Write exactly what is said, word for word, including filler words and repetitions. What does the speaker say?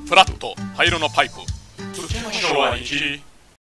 フラット灰色のパイプ。つけましょう兄貴。